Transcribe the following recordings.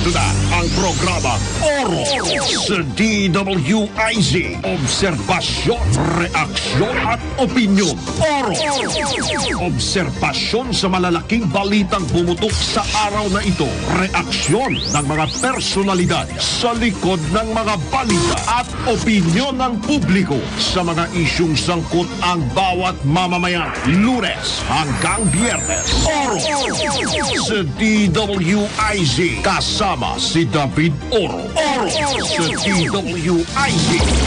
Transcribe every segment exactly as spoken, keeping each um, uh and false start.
Ito na ang programa Oro sa D W I Z. Obserbasyon, reaksyon at opinyon. Oro. Obserbasyon sa malalaking balitang bumutok sa araw na ito. Reaksyon ng mga personalidad sa likod ng mga balita at opinyon ng publiko sa mga isyung sangkot ang bawat mamamayan. Lunes hanggang Biyernes. Oro sa D W I Z. Kasama si David Oro. Oro sa D W I Z.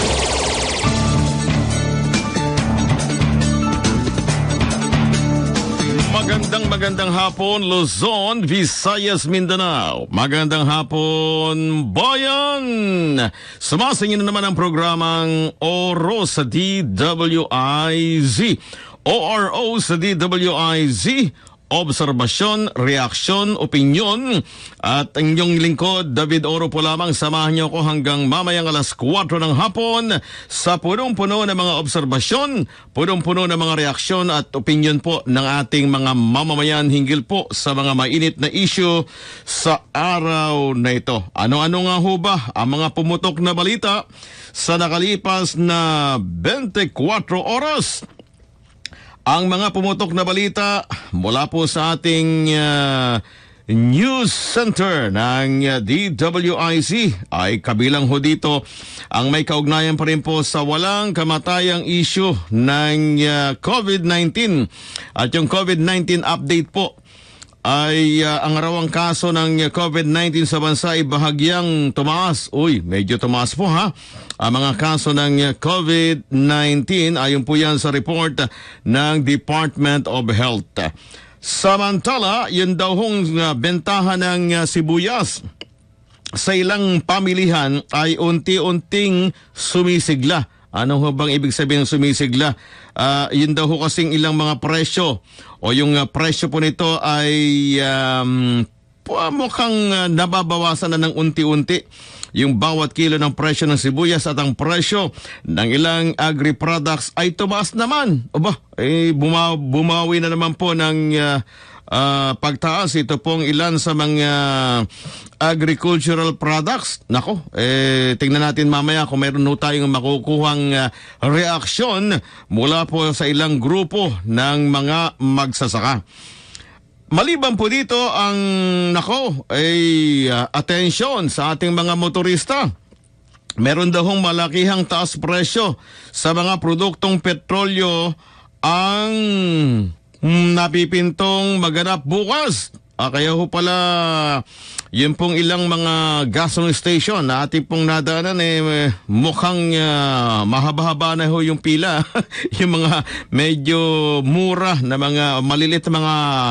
Magandang magandang hapon Luzon, Visayas, Mindanao. Magandang hapon bayan. Sumasingin na naman ang programang Oro sa D W I Z. O R O sa D W I Z. Obserbasyon, reaksyon, opinyon. At ang inyong lingkod, David Oro po lamang. Samahan niyo ako hanggang mamayang alas kwatro ng hapon sa punong-puno ng mga obserbasyon, punong-puno ng mga reaksyon at opinyon po ng ating mga mamamayan hinggil po sa mga mainit na issue sa araw na ito. Ano-ano nga ho ba ang mga pumutok na balita sa nakalipas na twenty-four oras? Ang mga pumutok na balita mula po sa ating uh, news center ng uh, D W I Z ay kabilang ho dito ang may kaugnayan pa rin po sa walang kamatayang issue ng uh, COVID nineteen. At yung COVID nineteen update po ay uh, ang arawang kaso ng uh, COVID nineteen sa bansa ay bahagyang tumaas. Uy, medyo tumaas po ha. Ang mga kaso ng uh, COVID nineteen, ayon po yan sa report uh, ng Department of Health. Samantala, yun daw hong uh, bentahan ng uh, sibuyas sa ilang pamilihan ay unti-unting sumisigla. Ano ho bang ibig sabihin ng sumisigla? Uh, yun daw ho kasing ilang mga presyo o yung uh, presyo po nito ay um, mukhang uh, nababawasan na ng unti-unti yung bawat kilo ng presyo ng sibuyas at ang presyo ng ilang agri-products ay tumaas naman. Aba, eh, buma- bumawi na naman po ng uh, uh, pagtaas. Ito pong ilan sa mga agricultural products. Nako, eh, tingnan natin mamaya kung meron no tayong makukuhang uh, reaksyon mula po sa ilang grupo ng mga magsasaka. Maliban po dito ang nako ay uh, atensyon sa ating mga motorista. Meron daw hong malakihang taas presyo sa mga produktong petrolyo ang hmm, napipintong maganap bukas. Ah, kaya ho pala yun pong ilang mga gasoline station na ating pong nadaanan eh mukhang uh, mahaba-haba na ho yung pila. Yung mga medyo mura na mga malilit na mga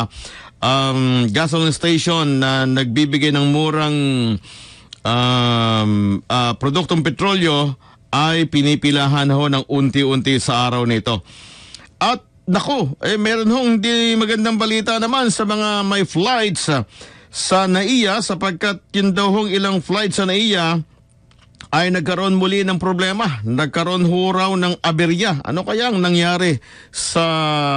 um, gasoline station na nagbibigay ng murang um, uh, produktong petrolyo ay pinipilahan ho ng unti-unti sa araw nito. At naku, eh meron hong hindi magandang balita naman sa mga may flights uh, sa NAIA sapagkat yun daw hong ilang flights sa NAIA ay nagkaroon muli ng problema. Nagkaroon ho raw ng aberya. Ano kayang nangyari sa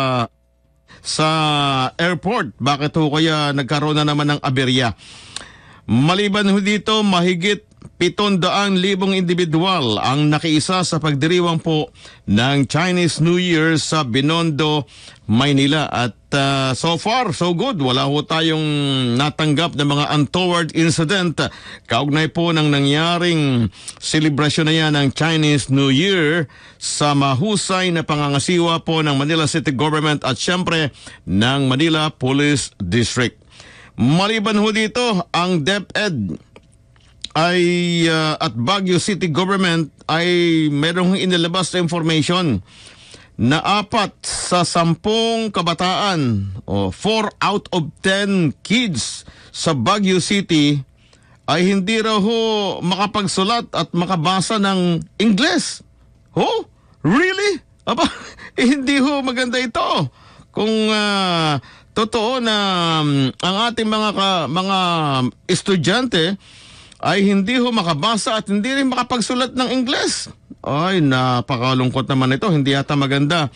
sa airport? Bakit ho kaya nagkaroon na naman ng aberya? Maliban ho dito, mahigit pitong daang libong individual ang nakiisa sa pagdiriwang po ng Chinese New Year sa Binondo, Maynila. At uh, so far, so good. Wala ho tayong natanggap na mga untoward incident kaugnay po ng nangyaring selebrasyon na yan ng Chinese New Year sa mahusay na pangangasiwa po ng Manila City Government at syempre ng Manila Police District. Maliban ho dito, ang DepEd ay uh, at Baguio City Government ay merong inilabas na information na apat sa sampung kabataan o four out of ten kids sa Baguio City ay hindi raw ho makapagsulat at makabasa ng Ingles. Oh, really? Aba, eh, hindi ho maganda ito. Kung uh, totoo na um, ang ating mga ka, mga estudyante ay hindi ho makabasa at hindi rin makapagsulat ng Ingles. Ay, napakalungkot naman ito. Hindi yata maganda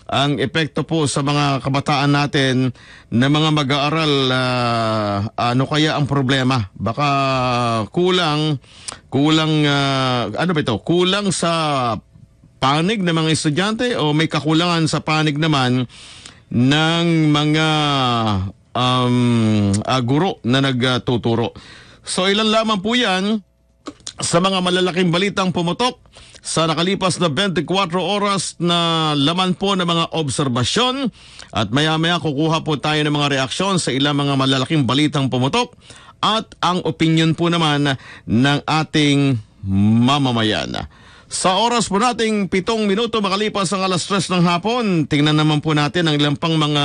ang epekto po sa mga kabataan natin na mga mag-aaral, uh, ano kaya ang problema? Baka kulang, kulang, uh, ano ba ito? Kulang sa panig ng mga estudyante o may kakulangan sa panig naman ng mga um, uh, guro na nagtuturo. So ilan lamang po yan sa mga malalaking balitang pumutok sa nakalipas na twenty-four oras na laman po ng mga obserbasyon, at maya-maya kukuha po tayo ng mga reaksyon sa ilang mga malalaking balitang pumutok at ang opinion po naman ng ating mamamayan. Sa oras po nating pitong minuto makalipas ang alas tres ng hapon, tingnan naman po natin ang ilang pang mga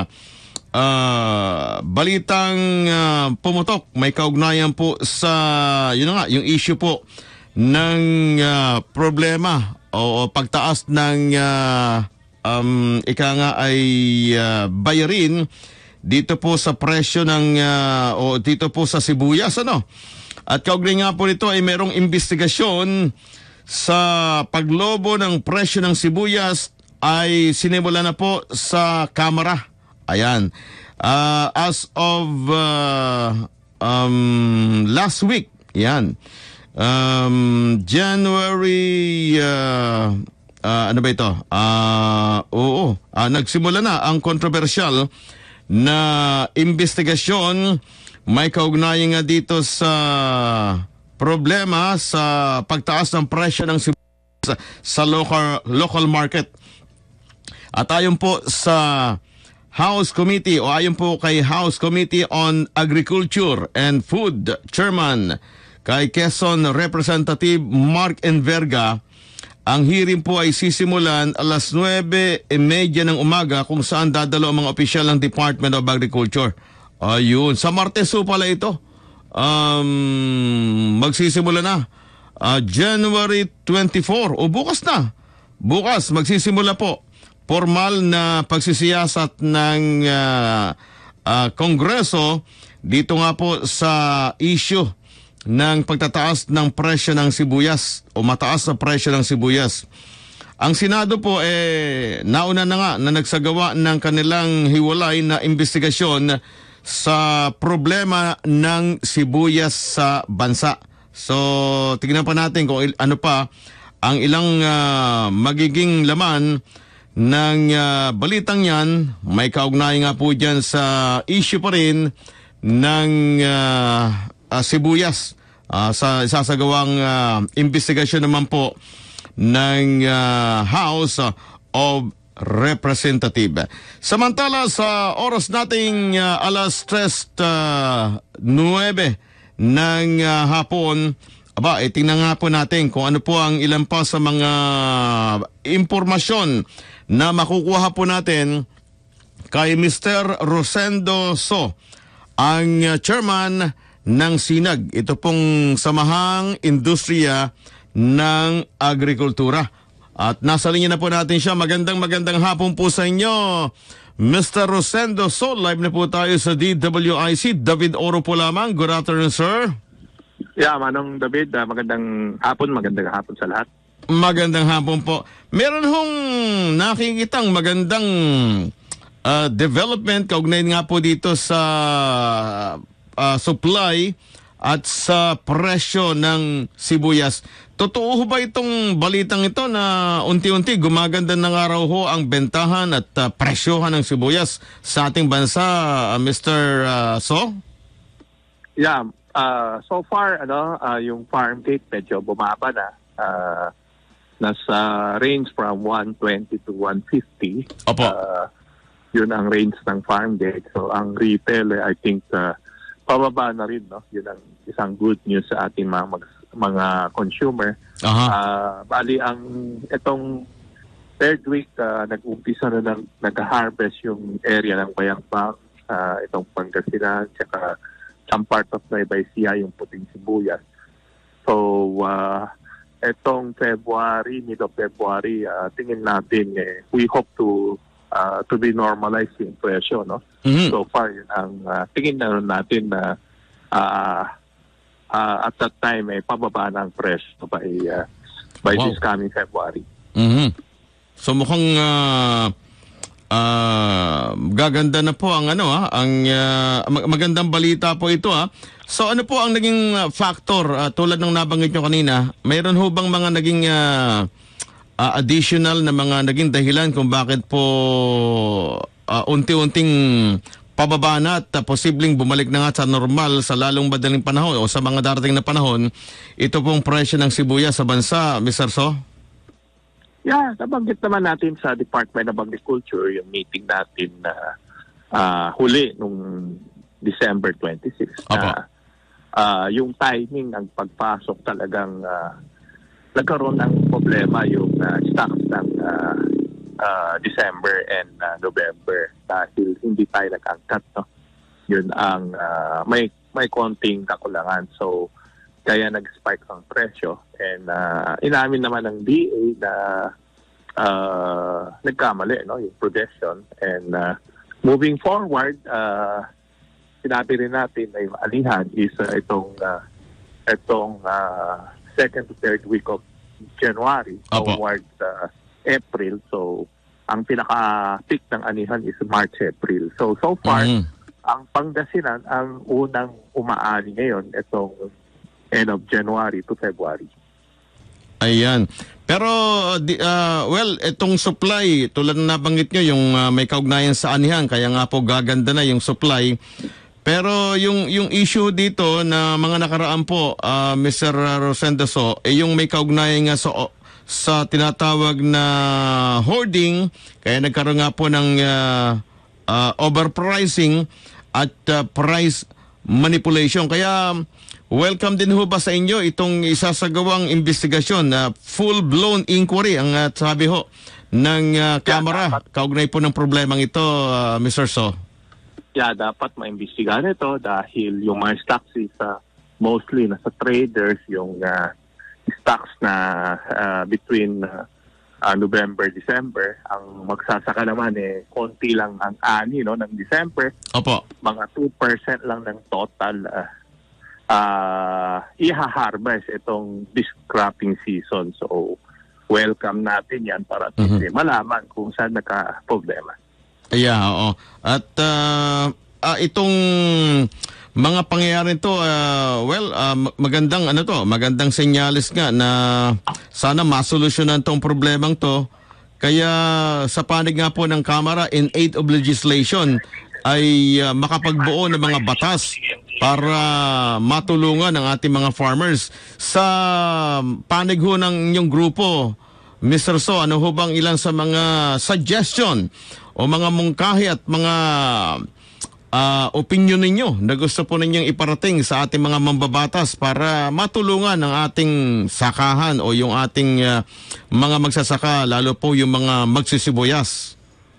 uh, balitang uh, pumutok. May kaugnayan po sa, yun na nga, yung issue po ng uh, problema o, o pagtaas ng uh, um, ika nga ay uh, bayarin dito po sa presyo ng uh, o dito po sa sibuyas, ano? At kaugnay nga po nito ay merong investigasyon sa paglobo ng presyo ng sibuyas ay sinimula na po sa Kamara. Ayan. Uh, as of uh, um, last week, yan. Um, January, uh, uh, ano ba ito? Uh, oo, uh, nagsimula na ang kontrobersyal na investigasyon. May kaugnayan nga dito sa problema sa pagtaas ng presyo ng sibuyas sa local, local market. At ayon po sa House Committee o ayon po kay House Committee on Agriculture and Food Chairman kay Quezon Representative Mark Enverga, ang hearing po ay sisimulan alas nuwebe trenta ng umaga kung saan dadalo ang mga opisyal ng Department of Agriculture. Ayun, sa Martes po pala ito. Um, magsisimula na. Uh, January twenty-fourth o bukas na. Bukas magsisimula po formal na pagsisiyasat ng uh, uh, Kongreso dito nga po sa issue ng pagtataas ng presyo ng sibuyas o mataas na presyo ng sibuyas. Ang Senado po eh nauna na nga na nagsagawa ng kanilang hiwalay na investigasyon sa problema ng sibuyas sa bansa. So tingnan pa natin kung il- ano pa ang ilang uh, magiging laman ng uh, balitang yan. May kaugnay nga po dyan sa issue pa rin ng uh, uh, sibuyas uh, sa isasagawang uh, investigasyon naman po ng uh, House of Representative. Samantala sa oras nating uh, alas tres uh, nuwebe ng uh, hapon, aba, eh, tingnan nga po natin kung ano po ang ilan pa sa mga impormasyon na makukuha po natin kay Mister Rosendo So, ang uh, chairman ng SINAG. Ito pong Samahang Industriya ng Agrikultura. At nasa linya na po natin siya. Magandang magandang hapon po sa inyo, Mister Rosendo So. Live na po tayo sa D W I C. David Oro po lamang. Good afternoon, sir. Yeah, Manong David, uh, magandang hapon, magandang hapon sa lahat. Magandang hapon po. Meron hong nakikitang magandang uh, development kaugnay nga po dito sa uh, supply at sa presyo ng sibuyas. Totoo ba itong balitang ito na unti-unti gumaganda na nga raw ho ang bentahan at uh, presyohan ng sibuyas sa ating bansa, uh, Mister Uh, So? Yeah, uh, so far ano, uh, yung farm gate medyo bumaba na. Uh, nasa range from one twenty to one fifty. Opo. Uh, yun ang range ng farm gate. So ang retail, I think, uh, pababa na rin, no? Yun ang isang good news sa ating mga mag- mga consumer. Aha. Uh, bali ang itong third week uh, nag-umpisa na ng nag-harvest yung area ng Bayambang, uh, itong Pangasinan, tsaka some part of Nueva Ecija, yung puting sibuyas. So uh, itong February, mid of February, uh, tingin natin eh, we hope to uh, to be normalized yung presyo, no? Mm-hmm. So far yun ang uh, tingin na natin na uh, Uh, at that time, eh, pababa na ang presyo by, uh, by wow. this coming February. Mm-hmm. So mukhang uh, Ah, gaganda na po ang ano ah, ang ah, mag- magandang balita po ito ah. So ano po ang naging ah, factor ah, tulad ng nabanggit nyo kanina? Mayroon ho bang mga naging ah, ah, additional na mga naging dahilan kung bakit po ah, unti-unting pababa na at ah, posibleng bumalik na nga sa normal sa lalong madaling panahon o sa mga darating na panahon ito pong presyo ng sibuyas sa bansa, mister So? Yeah, nabanggit naman natin sa Department of Agriculture yung meeting natin na ah, huli nung December twenty-sixth. Opo. Na ah, yung timing ng pagpasok talagang ah, nagkaroon ng problema yung ah, stocks ng ah, ah, December and ah, November dahil hindi tayo nag-angkat. No? Yun ang ah, may may konting kakulangan. So kaya nag-spike ang presyo and uh, inamin naman ng D A na uh, nagkamali no yung projection and uh, moving forward uh, sinabi rin natin na yung alihan is uh, itong uh, itong uh, second to third week of January Opo. towards uh, April. So ang pinaka-peak ng anihan is March, April. So so far Mhm. ang Pangasinan ang unang umaani ngayon itong end of January to February. Ayan. Pero, di, ah, well, itong supply, tulad na nabanggit nyo, yung ah, may kaugnayan sa anihan, kaya nga po gaganda na yung supply. Pero yung yung issue dito na mga nakaraan po, ah, mister Rosendo So, eh, yung may kaugnayan nga sa, sa tinatawag na hoarding, kaya nagkaroon nga po ng ah, ah, overpricing at ah, price manipulation. Kaya, welcome din ho ba sa inyo itong isasagawang investigasyon na full-blown inquiry ang uh, sabi ho ng uh, Kamara kaugnay po ng problemang ito, uh, mister So? Yeah, dapat maimbestigahan ito dahil yung mga stocks is uh, mostly nasa traders, yung uh, stocks na uh, between uh, uh, November, December. Ang magsasaka naman eh, konti lang ang ani no, ng December. Opo. Mga two percent lang ng total uh, uh, iha-harvest itong this cropping season. So, welcome natin yan para at least Mhm. malaman kung saan nagka-problema. Yeah, oo. At uh, ah, itong mga pangyayari to, uh, well, uh, magandang ano to, magandang senyales nga na sana masolusyonan tong problemang to. Kaya sa panig nga po ng Kamara in aid of legislation ay uh, makapagbuo ng mga batas para matulungan ang ating mga farmers. Sa panig ho ng inyong grupo, mister So, ano ho bang ilan sa mga suggestion o mga mungkahi at mga uh, opinion ninyo na gusto po ninyong iparating sa ating mga mambabatas para matulungan ang ating sakahan o yung ating uh, mga magsasaka, lalo po yung mga magsisibuyas?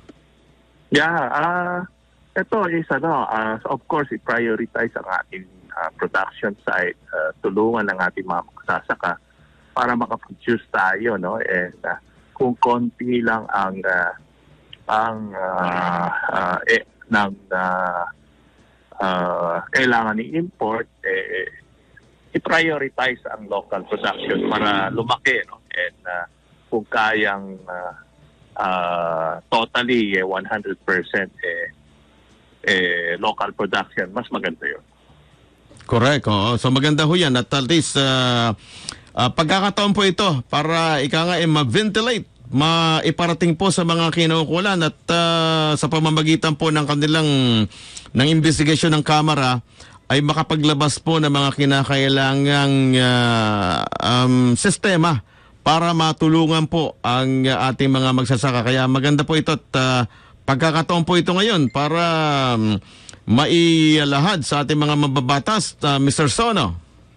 Yeah, ah ito is ano, uh, of course, i-prioritize ang ating uh, production side, uh, tulungan ang ating mga magsasaka para makaproduce tayo, no? And uh, kung konti lang ang uh, ang uh, uh, eh, ng uh, uh, kailangan i-import, eh, i-prioritize ang local production para lumaki, no? And uh, kung kayang uh, uh, totally eh, one hundred percent eh, eh, local production, mas maganda yun. Correct. Oo. So maganda ho yan at at least uh, uh, pagkakataon po ito para ika nga eh, ma-ventilate, maiparating po sa mga kinukulan at uh, sa pamamagitan po ng kanilang ng investigasyon ng Kamara ay makapaglabas po ng mga kinakailangang uh, um, sistema para matulungan po ang uh, ating mga magsasaka. Kaya maganda po ito at uh, pagkakataon po ito ngayon para um, maialahad sa ating mga mababatas, uh, mister Sono.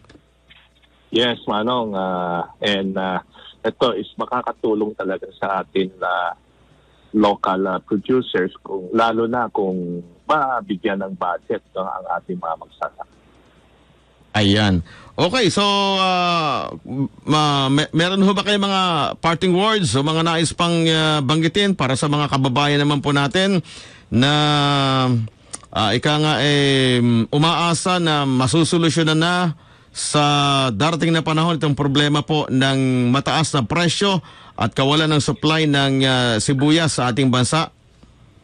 Yes, Manong. Uh, and uh, ito is makakatulong talaga sa atin na local uh, producers, kung lalo na kung mabigyan ng budget no, ang ating mga magsasaka. Ayan. Okay, so uh, ma- me- meron ho ba kayo mga parting words o mga nais pang uh, banggitin para sa mga kababayan naman po natin na uh, ika nga eh, umaasa na masusolusyonan na sa darating na panahon itong problema po ng mataas na presyo at kawalan ng supply ng uh, sibuyas sa ating bansa?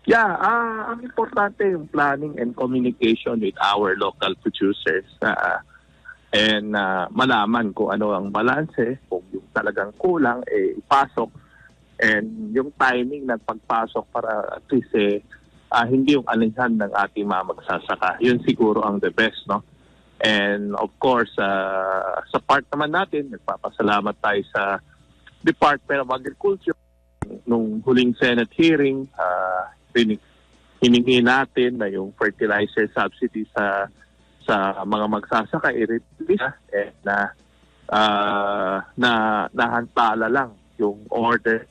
Yeah, ah ang importante yung planning and communication with our local producers. ah and ah, malaman kung ano ang balanse, kung yung talagang kulang, eh, ipasok. And yung timing ng pagpasok para at least eh, ah, hindi yung alinhan ng ating mga magsasaka. Yun siguro ang the best, no? And of course, ah, sa part naman natin, nagpapasalamat tayo sa Department of Agriculture. Nung huling Senate hearing, uh, hiningi natin na yung fertilizer subsidy sa sa mga magsasaka i-release eh, na uh, na nahantala lang yung order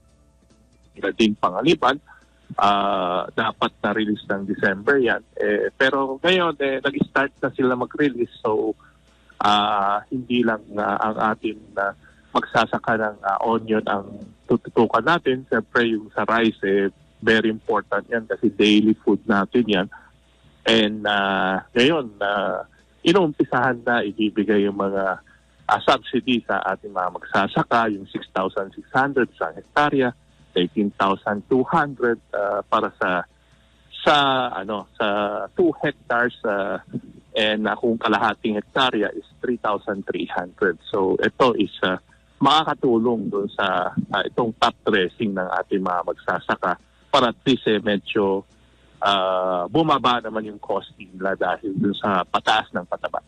din pangaliban. Uh, dapat na-release ng December yan. Eh, pero ngayon, eh, nag-start na sila mag-release. So, uh, hindi lang uh, ang ating uh, magsasaka ng uh, onion ang tututukan natin. Siyempre yung sa rice, eh, very important yan kasi daily food natin yan. And uh, ngayon, uh, inuumpisahan na ibibigay yung mga uh, subsidy sa ating mga magsasaka, yung six thousand six hundred sa hektarya, eighteen thousand two hundred uh, para sa sa ano sa two hectares uh, and uh, kung kalahating hektarya is three thousand three hundred. So ito is uh, makakatulong doon sa uh, itong top dressing ng ating mga magsasaka para at least eh, medyo uh, bumaba naman yung cost nila dahil doon sa pataas ng pataba.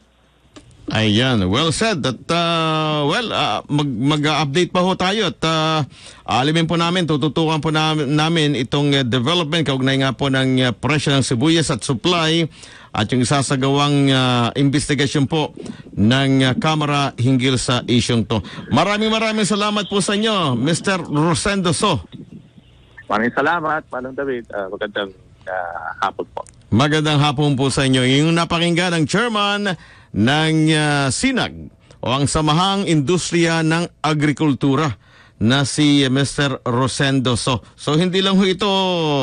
Ayan, well said. At uh, well, uh, mag, mag-update pa ho tayo at uh, alimin po namin, tututukan po namin, namin itong uh, development kaugnay nga po ng uh, presyo ng sibuyas at supply at yung isasagawang uh, investigasyon po ng uh, Kamara hinggil sa isyong to. Maraming maraming salamat po sa inyo, Mister Rosendo So. Maraming salamat, Manong David. Uh, magandang uh, hapon po. Magandang hapon po sa inyo. Yung napakinggan ng chairman ng uh, SINAG o ang Samahang Industriya ng Agrikultura na si Mister Rosendo So. So hindi lang ho ito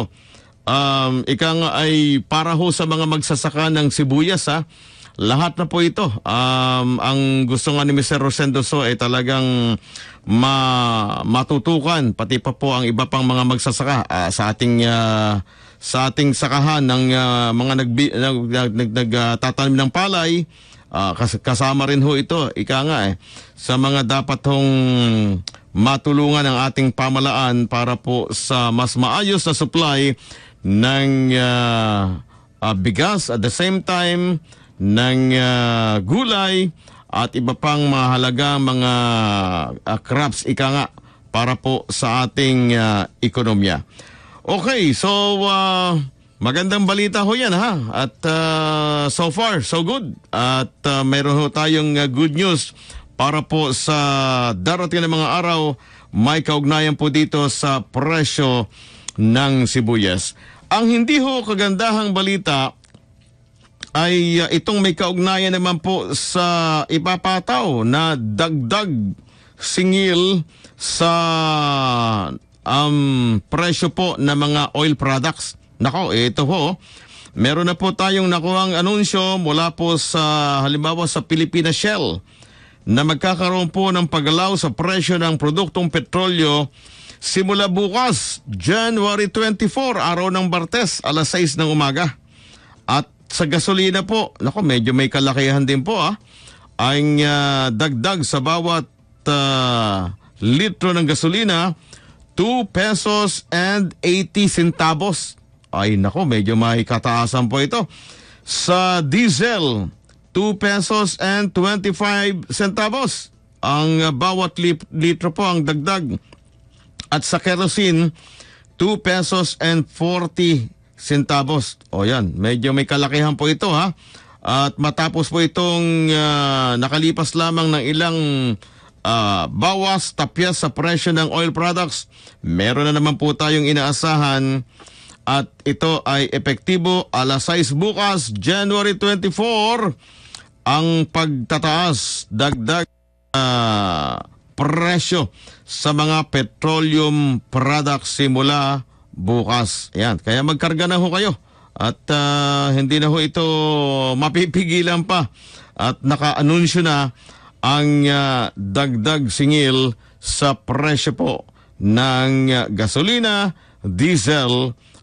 um, ika nga ay para ho sa mga magsasaka ng sibuyas ha. Lahat na po ito. Um, ang gusto nga ni Mister Rosendo So ay talagang ma matutukan pati pa po ang iba pang mga magsasaka uh, sa ating uh, sa ating sakahan ng uh, mga nagbi, nag, nag, nag, nag, uh, tatanim ng palay. Uh, kas kasama rin ho ito, ika nga eh, sa mga dapat hong matulungan ng ating pamalaan para po sa mas maayos na supply ng uh, uh, bigas at the same time ng uh, gulay at iba pang mahalagang mga uh, crops, ika nga, para po sa ating uh, ekonomiya. Okay, so uh, magandang balita ho yan ha. At uh, so far, so good. At uh, mayroon ho tayong uh, good news para po sa darating na mga araw. May kaugnayan po dito sa presyo ng sibuyas. Ang hindi ho kagandahang balita ay uh, itong may kaugnayan naman po sa ipapataw na dagdag singil sa um, presyo po ng mga oil products. Nako, ito ho, meron na po tayong nakuhang anunsyo mula po sa halimbawa sa Philippine Shell na magkakaroon po ng paggalaw sa presyo ng produktong petrolyo simula bukas, January twenty-four, araw ng Martes, alas sais ng umaga. At sa gasolina po, nako, medyo may kalakihan din po ah, ang uh, dagdag sa bawat uh, litro ng gasolina, two pesos and eighty centavos. Ay nako, medyo may kataasan po ito. Sa diesel, two pesos and twenty-five centavos. Ang uh, bawat lit- litro po ang dagdag. At sa kerosene, two pesos and forty centavos. O yan, medyo may kalakihan po ito ha. At matapos po itong uh, nakalipas lamang ng ilang uh, bawas, tapyas sa presyo ng oil products, meron na naman po tayong inaasahan. At ito ay epektibo alas sais bukas, January twenty-four, ang pagtataas, dagdag uh, presyo sa mga petroleum products simula bukas. Yan, kaya magkarga na ho kayo. At uh, hindi na ho ito mapipigilan pa. At naka-anunsyo na ang uh, dagdag singil sa presyo po ng uh, gasolina, diesel,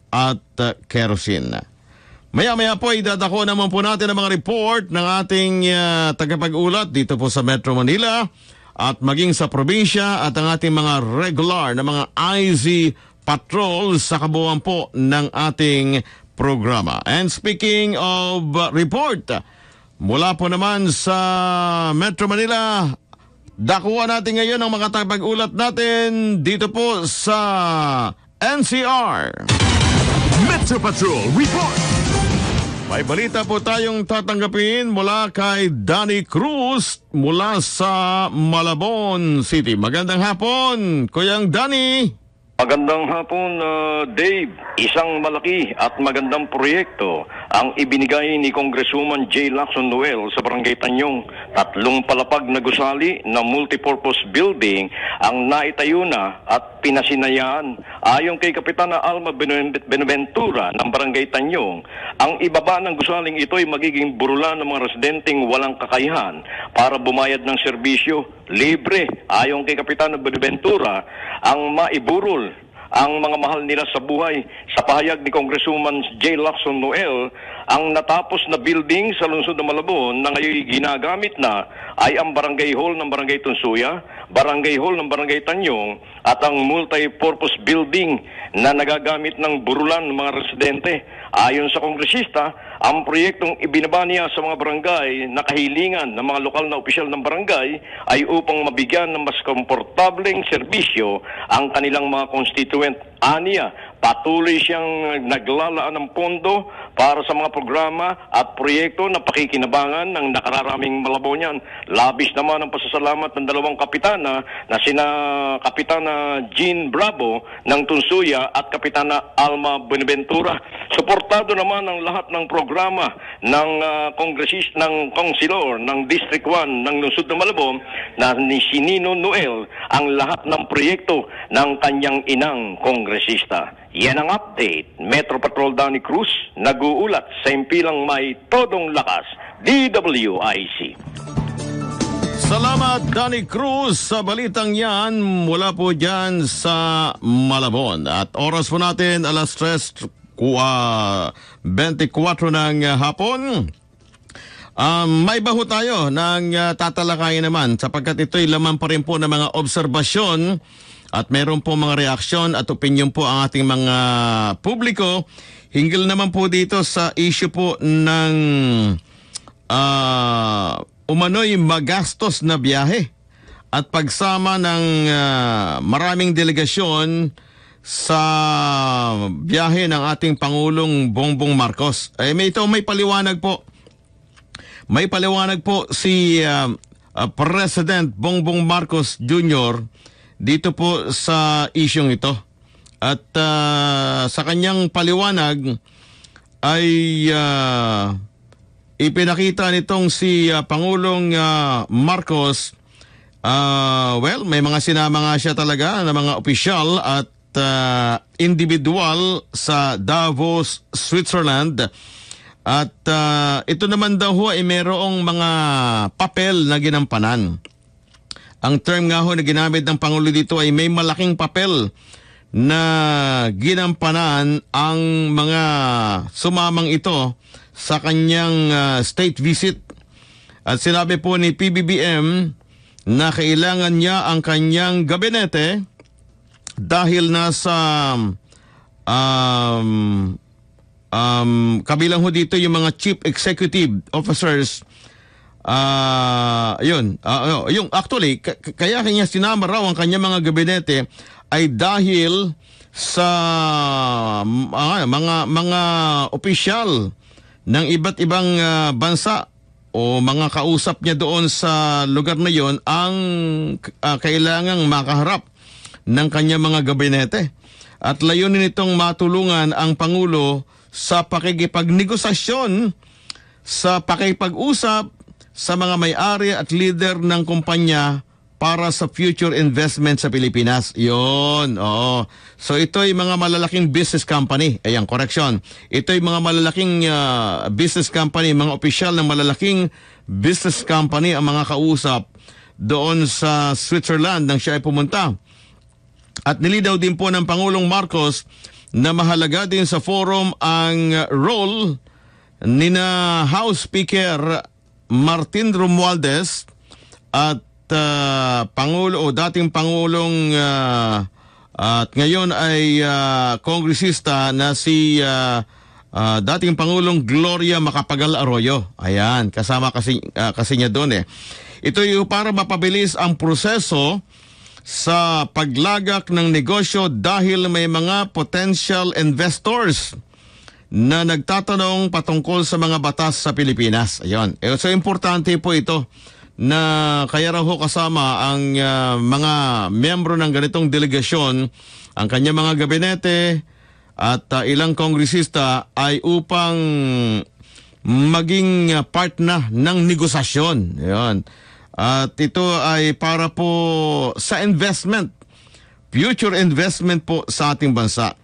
at uh, kerosene. Maya-maya po, idadako naman po natin ang mga report ng ating uh, tagapag-ulat dito po sa Metro Manila at maging sa probinsya at ang ating mga regular na mga I Z patrol sa kabuuan po ng ating programa. And speaking of uh, report, mula po naman sa Metro Manila, dakuha natin ngayon ang mga tagapag-ulat natin dito po sa N C R. Metro Patrol Report. May balita po tayong tatanggapin mula kay Danny Cruz mula sa Malabon City. Magandang hapon, Kuyang Danny. Magandang hapon, uh, Dave. Isang malaki at magandang proyekto ang ibinigay ni Congresswoman J. Lacson Noel sa Barangay Tanyong. Tatlong palapag na gusali na multipurpose building ang naitayo na at pinasinayaan. Ayon kay Kapitana Alma Benaventura ng Barangay Tanyong, ang ibaba ng gusaling ito ay magiging burulan ng mga residenteng walang kakayahan para bumayad ng serbisyo. Libre, ayon kay Kapitana Benaventura, ang maiburol ang mga mahal nila sa buhay. Sa pahayag ni Congresswoman J. Lacson Noel, ang natapos na building sa lungsod ng Malabon na ngayon ginagamit na ay ang Barangay Hall ng Barangay Tunsuya, Barangay Hall ng Barangay Tanyong at ang multi-purpose building na nagagamit ng burulan ng mga residente. Ayon sa kongresista, ang proyektong ibinaba niya sa mga barangay na kahilingan ng mga lokal na opisyal ng barangay ay upang mabigyan ng mas komportableng serbisyo ang kanilang mga constituent. Aniya, patuloy siyang naglalaan ng pondo para sa mga programa at proyekto na pakikinabangan ng nakararaming Malabonian. Labis naman ang pasasalamat ng dalawang kapitana na sina Kapitana Jean Bravo ng Tunsuya at Kapitana Alma Benaventura. Suportado naman ang lahat ng programa ng uh, kongresist ng konsilor ng District one ng lungsod ng Malabon na ni Sinino Noel ang lahat ng proyekto ng kanyang inang kongresista. Yan ang update. Metro Patrol Danny Cruz, nag-uulat sa impilang may todong lakas, D W I C. Salamat, Danny Cruz, sa balitang yan mula po dyan sa Malabon. At oras po natin, alas tres twenty-four ng hapon. Um, may baho tayo ng uh, tatalakayin naman sapagkat ito'y laman pa rin po ng mga obserbasyon at meron po mga reaksyon at opinion po ang ating mga publiko hinggil naman po dito sa issue po ng uh, umano'y magastos na biyahe at pagsama ng uh, maraming delegasyon sa biyahe ng ating Pangulong Bongbong Marcos. Eh, may ito may paliwanag po. May paliwanag po si uh, uh, President Bongbong Marcos Junior dito po sa isyong ito. At uh, sa kanyang paliwanag ay uh, ipinakita nitong si uh, Pangulong uh, Marcos, uh, well, may mga sinama nga siya talaga na mga opisyal at uh, individual sa Davos, Switzerland. At uh, ito naman daw ho ay mayroong mga papel na ginampanan. Ang term nga ho na ginamit ng Pangulo dito ay may malaking papel na ginampanan ang mga sumamang ito sa kanyang uh, state visit. At sinabi po ni P B B M na kailangan niya ang kanyang gabinete dahil nasa um, um, kabilang ho dito yung mga chief executive officers. Uh, yun, uh, yung actually k- kaya kanya sinama raw ang kanya mga gabinete ay dahil sa uh, mga mga opisyal ng iba't ibang uh, bansa o mga kausap niya doon sa lugar na yon ang uh, kailangang makaharap ng kanya mga gabinete. At layunin nitong matulungan ang Pangulo sa pakikipagnegosasyon, sa pakikipag-usap sa mga may-ari at leader ng kumpanya para sa future investment sa Pilipinas. Yun, oo. So ito'y mga malalaking business company. Ayan, correction. Ito'y mga malalaking uh, business company, mga opisyal ng malalaking business company ang mga kausap doon sa Switzerland nang siya ay pumunta. At nilinaw din po ng Pangulong Marcos na mahalaga din sa forum ang role ni na House Speaker Martin Romualdez at uh, Pangulo o dating Pangulong uh, at ngayon ay uh, kongresista na si uh, uh, dating Pangulong Gloria Macapagal Arroyo. Ayan, kasama kasi, uh, kasi niya doon eh. Ito yung para mapabilis ang proseso sa paglagak ng negosyo dahil may mga potential investors na nagtatanong patungkol sa mga batas sa Pilipinas. Ayun. So importante po ito na kaya raw ho kasama ang uh, mga miyembro ng ganitong delegasyon, ang kanyang mga gabinete at uh, ilang kongresista ay upang maging uh, part na ng negosasyon. Ayun. At ito ay para po sa investment, future investment po sa ating bansa.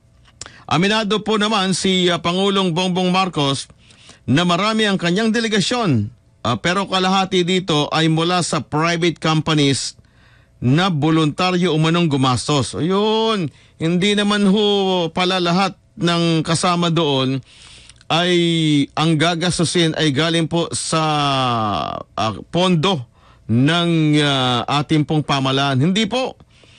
Aminado po naman si uh, Pangulong Bongbong Marcos na marami ang kanyang delegasyon, uh, pero kalahati dito ay mula sa private companies na voluntaryo umanong gumastos. Ayun, hindi naman ho pala lahat ng kasama doon ay ang gagastusin ay galing po sa uh, pondo ng uh, ating pong pamahalaan. Hindi po.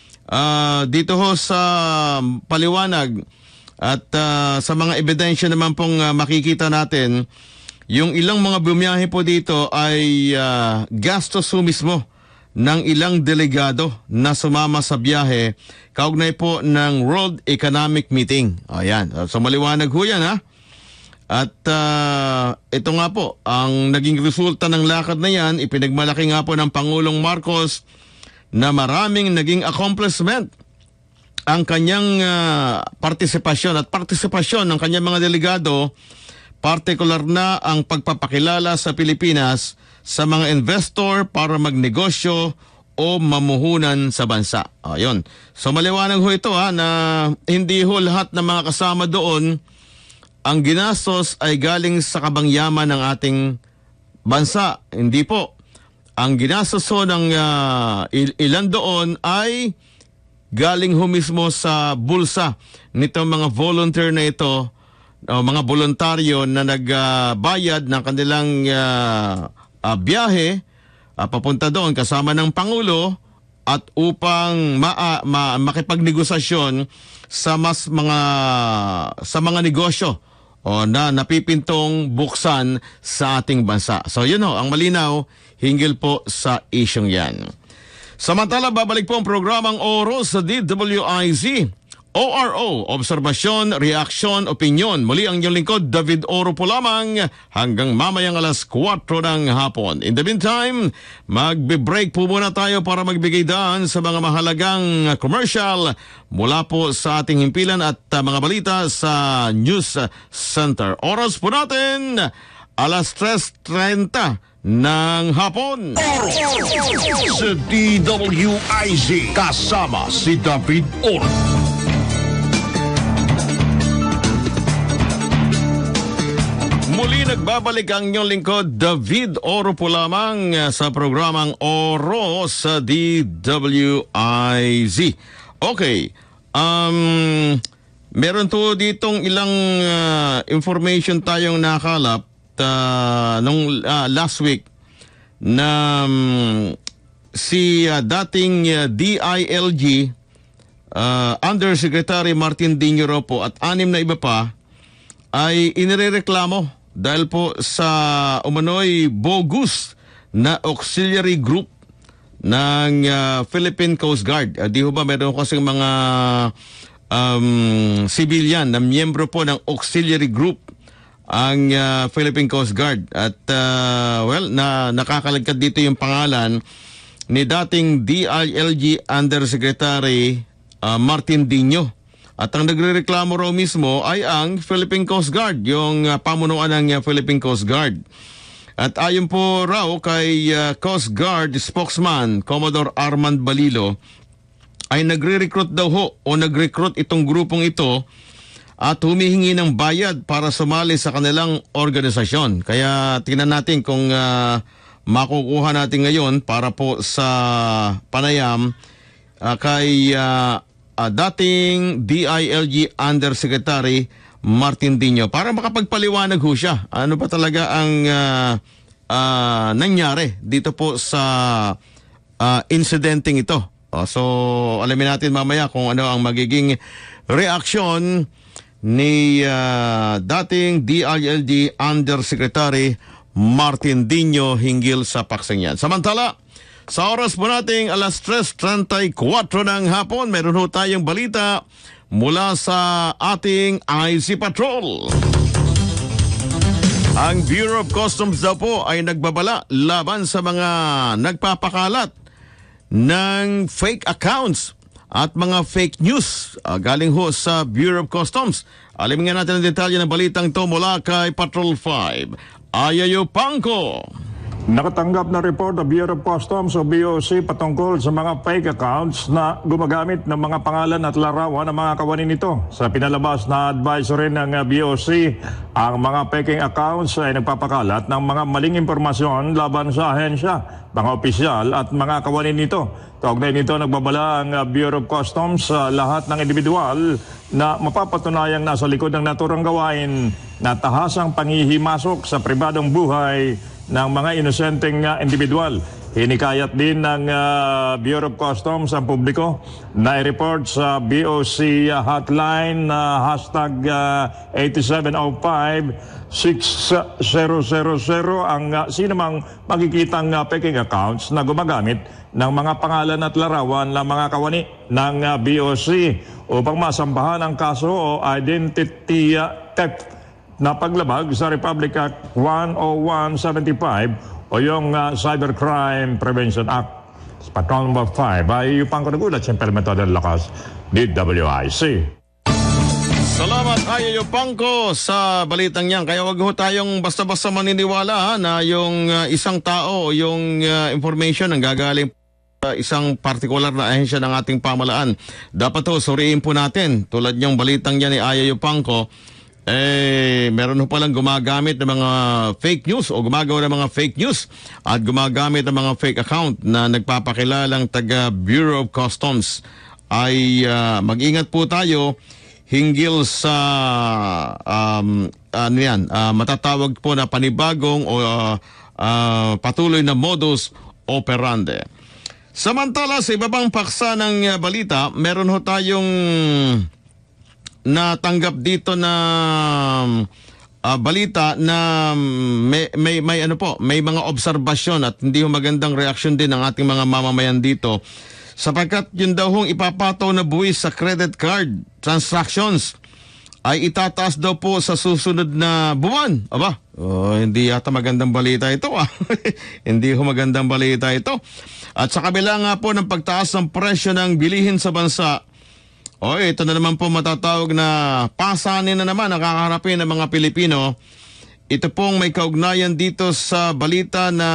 Uh, dito ho sa paliwanag at uh, sa mga ebidensya naman pong uh, makikita natin, yung ilang mga bumiyahe po dito ay uh, gastos ho mismo ng ilang delegado na sumama sa biyahe kaugnay po ng World Economic Meeting. Ayan. So maliwanag ho yan, ha? At uh, ito nga po, ang naging resulta ng lakad na yan, ipinagmalaki nga po ng Pangulong Marcos na maraming naging accomplishment ang kanyang uh, partisipasyon at partisipasyon ng kanyang mga delegado, partikular na ang pagpapakilala sa Pilipinas sa mga investor para magnegosyo o mamuhunan sa bansa. Ayun. So maliwanag ho ito, ha, na hindi ho lahat ng mga kasama doon ang ginastos ay galing sa kabangyaman ng ating bansa. Hindi po. Ang ginastos ho ng uh, il- ilan doon ay galing ho mismo sa bulsa nitong mga volunteer na ito, o mga voluntaryo na nagbayad uh, ng kanilang uh, uh, biyahe uh, papunta doon kasama ng Pangulo at upang ma- ma- makipagnegosasyon sa mas mga sa mga negosyo o na napipintong buksan sa ating bansa. So yun ho, ang malinaw hinggil po sa isyong yan. Samantala, babalik po ang programang Oros sa D W I Z. O R O, Obserbasyon, Reaksyon, Opinyon. Muli ang inyong lingkod, David Oro po lamang hanggang mamayang alas kwatro ng hapon. In the meantime, magbe-break po muna tayo para magbigay daan sa mga mahalagang commercial mula po sa ating himpilan at uh, mga balita sa News Center. Oras po natin, alas tres treinta ng hapon. Sa D W I Z, kasama si David Oro. Muli nagbabalik ang inyong lingkod, David Oro po lamang sa programang Oro sa D W I Z. Okay, um, meron to ditong ilang uh, information tayong nakalap uh, nung uh, last week na um, si uh, dating uh, D I L G uh, Undersecretary Martin Diño po at anim na iba pa ay inirereklamo dahil po sa umano'y bogus na auxiliary group ng uh, Philippine Coast Guard. Uh, di ho ba meron kasing mga um, civilian na miyembro po ng auxiliary group ang uh, Philippine Coast Guard. At uh, well, na nakakalagkat dito yung pangalan ni dating D I L G Undersecretary uh, Martin Diño. At ang nagrereklamo raw mismo ay ang Philippine Coast Guard, yung uh, pamunuan ng uh, Philippine Coast Guard. At ayon po raw kay uh, Coast Guard spokesman Commodore Armand Balilo, ay nagre-recruit daw ho o nag-recruit itong grupong ito at humihingi ng bayad para sumali sa kanilang organisasyon. Kaya tingnan natin kung uh, makukuha natin ngayon para po sa panayam uh, kay uh, ah, dating D I L G Undersecretary Martin Dino para makapagpaliwanag ho siya. Ano ba talaga ang uh, uh, nangyari dito po sa uh, incidenting ito. Uh, so alamin natin mamaya kung ano ang magiging reaksyon ni uh, dating D I L G Undersecretary Martin Dino hinggil sa paksang yan. Samantala, sa oras po nating alas tres trentakuatro ng hapon, meron ho tayong balita mula sa ating I C Patrol. Ang Bureau of Customs daw po ay nagbabala laban sa mga nagpapakalat ng fake accounts at mga fake news uh, galing ho sa Bureau of Customs. Alamin nga natin ang detalye ng balitang to mula kay Patrol five, Ayayo Pangko. Nakatanggap na report ng Bureau of Customs o B O C patungkol sa mga fake accounts na gumagamit ng mga pangalan at larawan ng mga kawani nito. Sa pinalabas na advisory ng B O C, ang mga faking accounts ay nagpapakalat ng mga maling impormasyon laban sa ahensya, mga opisyal at mga kawani nito. Kaugnay nito, nagbabala ang Bureau of Customs sa lahat ng individual na mapapatunayang nasa likod ng naturang gawain na tahasang panghihimasok sa pribadong buhay ng mga inosenteng uh, individual. Hinikayat din ng uh, Bureau of Customs ang publiko na i-report sa B O C uh, hotline na uh, hashtag uh, eight seven zero five six zero zero zero ang uh, sinamang makikitang uh, faking accounts na gumagamit ng mga pangalan at larawan ng mga kawani ng uh, B O C upang masambahan ang kaso o identity uh, theft na paglabag sa Republic Act one oh one seventy-five o yung uh, Cybercrime Prevention Act. Patrol number five ay yung pangkunagulat sa Implementado ng Lakas, D W I C. Salamat Ayayo Pangko sa balitang yan. Kaya wag ho tayong basta-basta maniniwala ha, na yung uh, isang tao o yung uh, information ang gagaling uh, isang partikular na ahensya ng ating pamalaan. Dapat ho, suriin po natin. Tulad yung balitang yan ni Ayayo Pangko, eh, meron ho palang gumagamit ng mga fake news o gumagawa ng mga fake news at gumagamit ng mga fake account na nagpapakilalang taga Bureau of Customs. Ay uh, mag-ingat po tayo hinggil sa um, ano yan, uh, matatawag po na panibagong o uh, uh, patuloy na modus operandi. Samantala, sa iba pang paksa ng uh, balita, meron ho tayong natanggap dito na uh, balita na may, may, may ano po, may mga obserbasyon at hindi ho magandang reaksyon din ng ating mga mamamayan dito sapagkat yun daw hong ipapataw na buwis sa credit card transactions ay itataas daw po sa susunod na buwan. Aba, oh, hindi yata magandang balita ito ah. Hindi ho magandang balita ito. At sa kabila nga po ng pagtaas ng presyo ng bilihin sa bansa, o, ito na naman po matatawag na pasanin na naman ang kakaharapin ng mga Pilipino. Ito pong may kaugnayan dito sa balita na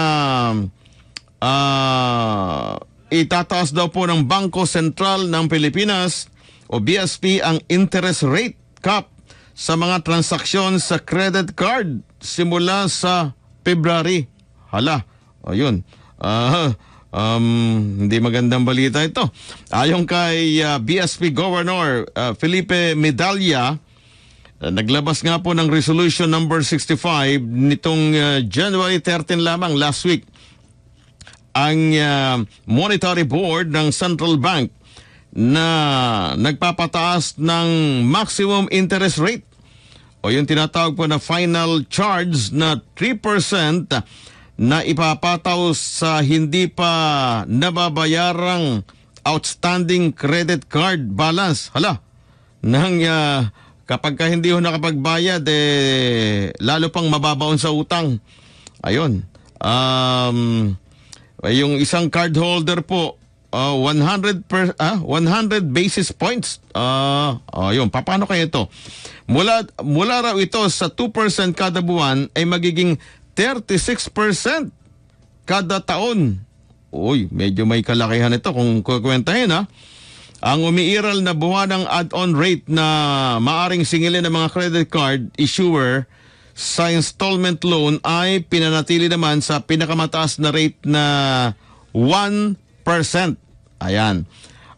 uh, itataas daw po ng Bangko Sentral ng Pilipinas o B S P ang interest rate cap sa mga transaksyon sa credit card simula sa February. Hala, o yun. Ah... Uh, Um, hindi magandang balita ito. Ayon kay uh, B S P Governor uh, Felipe Medalla, uh, naglabas nga po ng resolution number sixty-five nitong uh, January thirteenth lamang last week ang uh, Monetary Board ng Central Bank na nagpapataas ng maximum interest rate o yung tinatawag po na final charge na three percent na ipapataw sa hindi pa nababayarang outstanding credit card balance. Hala, nang uh, kapag ka hindi ho nakapagbayad, eh, lalo pang mababaon sa utang. Ayun. Um, yung isang card holder po, uh, one hundred per, ah, one hundred basis points. Uh, ayun, paano kaya ito? Mula, mula raw ito sa two percent kada buwan ay magiging thirty-six percent kada taon. Uy, medyo may kalakihan ito kung kukwentahin ha. Ang umiiral na buwanang add-on rate na maaring singilin ng mga credit card issuer sa installment loan ay pinanatili naman sa pinakamataas na rate na one percent. Ayan.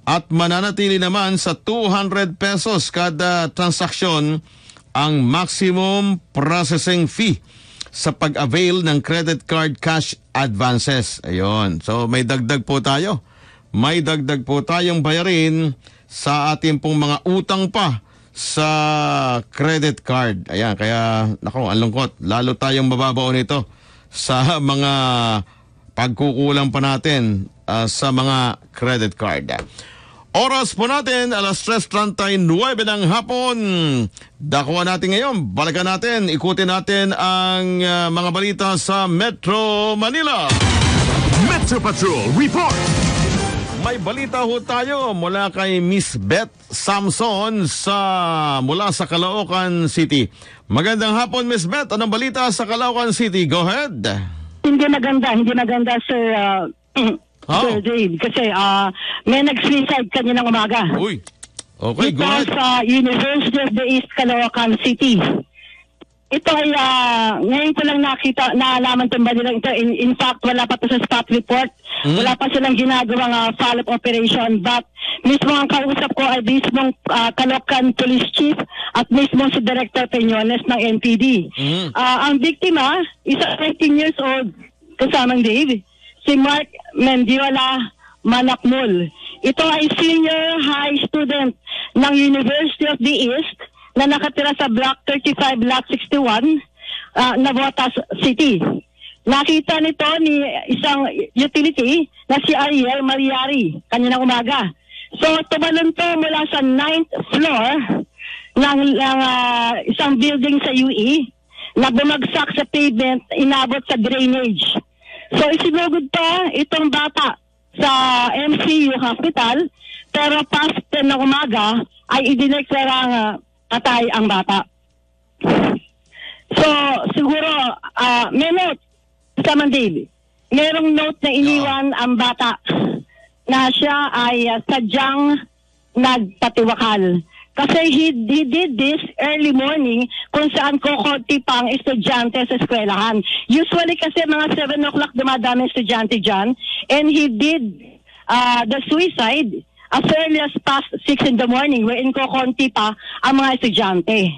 at mananatili naman sa two hundred pesos kada transaksyon ang maximum processing fee sa pag-avail ng credit card cash advances. Ayun. So may dagdag po tayo. May dagdag po tayong bayarin sa ating pong mga utang pa sa credit card. Ayan, kaya naku, ang lungkot. Lalo tayong mababaon ito sa mga pagkukulang pa natin uh, sa mga credit card. Oras po natin, alas tres treinta-nueve ng hapon. Dakuha natin ngayon, balikan natin, ikutin natin ang uh, mga balita sa Metro Manila. Metro Patrol Report. May balita ho tayo mula kay Miss Beth Samson sa mula sa Caloocan City. Magandang hapon, Miss Beth. Anong balita sa Caloocan City? Go ahead. Hindi maganda, hindi maganda, Sir, uh, Oh. Sir Dave. Kasi uh, may nag-suicide kaninang umaga. Uy. Okay, go Ito ahead. sa University of the East Caloocan City. Ito ay uh, ngayon ko lang nakita, naalaman itong balita ito. In, in fact, wala pa ito sa spot report. Mm. Wala pa silang ginagawang uh, follow-up operation. But mismo ang kausap ko ay mismong uh, Caloocan Police Chief at mismo si Director Peñones ng N P D. Mm. Uh, ang biktima, isa nineteen years old, kasamang Dave, si Mark Mendiola Manakmul. Ito ay senior high student ng University of the East na nakatira sa Block thirty-five, Lot sixty-one, uh, Navotas City. Nakita nito ni isang utility na si Ariel Mariari kaninang umaga. So tumalon to mula sa ninth floor ng, ng uh, isang building sa U E na bumagsak sa pavement, inabot sa drainage. So isinugod pa itong bata sa M C U Hospital, pero past ten na umaga ay idineklarang uh, patay ang bata. So siguro uh, may note sa Mandib. Merong note na iniwan ang bata na siya ay uh, sadyang nagpatiwakal. Kasi he, he did this early morning kung saan kokonti pa ang estudyante sa eskwelahan. Usually kasi mga seven o'clock dumadami estudyante dyan. And he did uh, the suicide as early as past six in the morning wherein kokonti pa ang mga estudyante.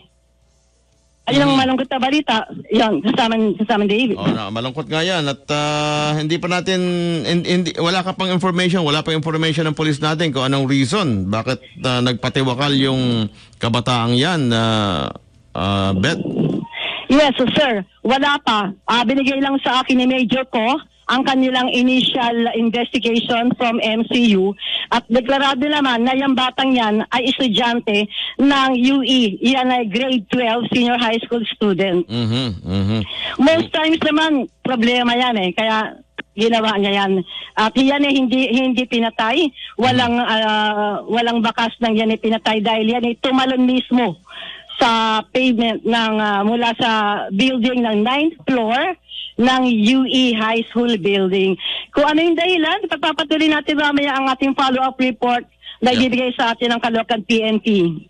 Ayun ang malungkot na balita. Yan, kasama, kasama David. Oh, na, malungkot nga yan. At uh, hindi pa natin, in, in, wala ka pang information, wala pang information ng police natin kung anong reason. Bakit uh, nagpatiwakal yung kabataang yan, uh, uh, Beth? Yes, so sir. Wala pa. Uh, binigay lang sa akin ni Major ko ang kanilang initial investigation from M C U at deklarado naman na yung batang yan ay estudyante ng U E. Yan ay grade twelve senior high school student. Mm-hmm, mm-hmm. Most times naman problema yan eh, kaya ginawa niya yan. At yan ay hindi hindi pinatay, walang uh, walang bakas ng yan ay pinatay dahil yan ay tumalon mismo sa pavement ng uh, mula sa building ng ninth floor ng U E High School building. Kung ano yung dahilan, pagpapatuloy natin mamaya ang ating follow-up report na Yeah. ibigay sa atin ng Caloocan P N P.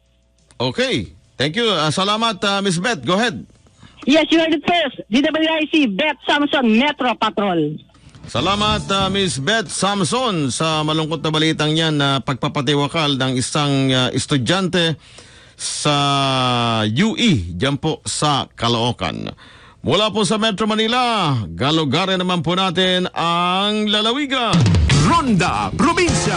Okay. Thank you. Uh, salamat, uh, Miss Beth. Go ahead. Yes, you heard it first. D W I C, Beth Samson, Metro Patrol. Salamat, uh, Miss Beth Samson, sa malungkot na balitang yan na pagpapatiwakal ng isang uh, estudyante sa U E, dyan po sa Caloocan. Mula po sa Metro Manila, galugarin naman po natin ang lalawigan. Ronda Probinsya.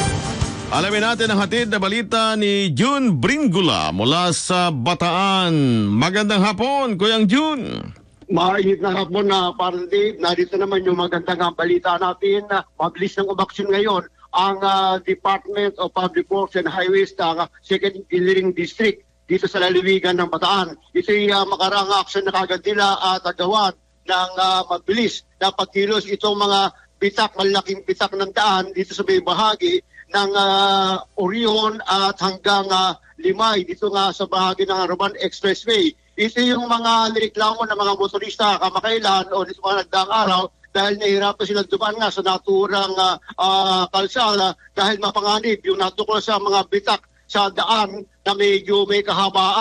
Alamin natin ang hatid na balita ni June Bringula mula sa Bataan. Magandang hapon, Kuyang June. Maayos na hapon na parang Dave. Narito naman yung magandang balita natin na mabilis ng umaksyon ngayon ang uh, Department of Public Works and Highways ng second Engineering District dito sa lalawigan ng Bataan. Ito ay uh, makarang aksyon na kagad nila at uh, agawan ng uh, mabilis na pagkilos itong mga pitak, malaking pitak ng daan dito sa may bahagi ng uh, Orion at hanggang uh, Limay dito nga sa bahagi ng Roman Expressway. Ito yung mga nireklamo ng mga motorista kamakailan o dito mga nagdaang araw dahil nahihirapan silang dumaan nga sa naturang uh, uh, kalsada dahil mapanganib yung natukla sa mga bitak sa daan na medyo may kahabaan.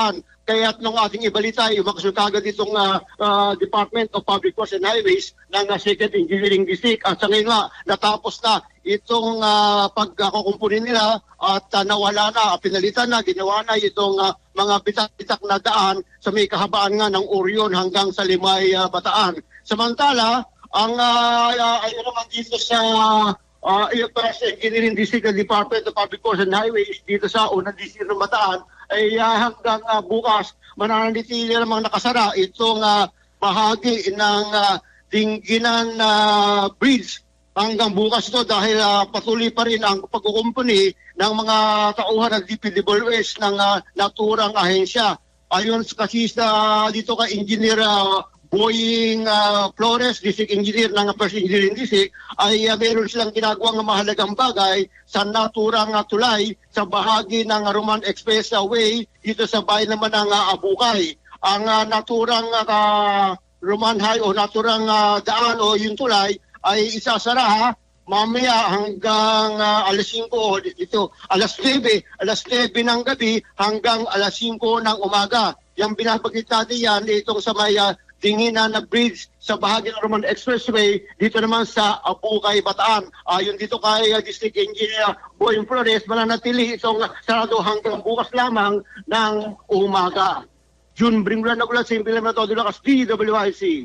Kaya nung ating ibalita, umaksyon kagad itong uh, uh, Department of Public Works and Highways ng uh, second Engineering District. At sa ngayon nga, natapos na itong uh, pagkakukumpunin nila at uh, nawala na, pinalitan na, ginawa na itong uh, mga bitak-bitak na daan sa may kahabaan nga ng Orion hanggang sa Limay, uh, Bataan. Samantala, ang uh, uh, ayun naman dito sa uh, Engineering District ng Department of Public Works and Highways dito sa unang district ng Bataan, ay uh, hanggang uh, bukas mananatili namang nakasara itong uh, bahagi ng uh, Dingginan uh, Bridge hanggang bukas ito dahil uh, patuloy pa rin ang pagkukumpuni ng mga tauhan ng D P W S ng uh, naturang ahensya. Ayon kasi sa dito kay Engineer uh, Boying uh, Flores, District Engineer ng First Engineering District, ay uh, meron silang ginagawang mahalagang bagay sa naturang uh, tulay sa bahagi ng uh, Roman Expressway dito sa bayan naman ng uh, Abukay. Ang uh, naturang uh, Roman High o naturang uh, daan o yung tulay ay isasara ha, mamaya hanggang uh, alas singko, dito, alas nuwebe, alas nuwebe ng gabi hanggang alas singko ng umaga. Yung binabagit natin yan, itong sa may uh, Dinginan na bridge sa bahagi ng Roman Expressway dito naman sa Abukay, Bataan. Ayon dito kay uh, District Engineer Boying Flores, mananatili itong sarado hanggang bukas lamang ng umaga. June Bringula na ulat sa Impilay Metodo Lakas, D W I C.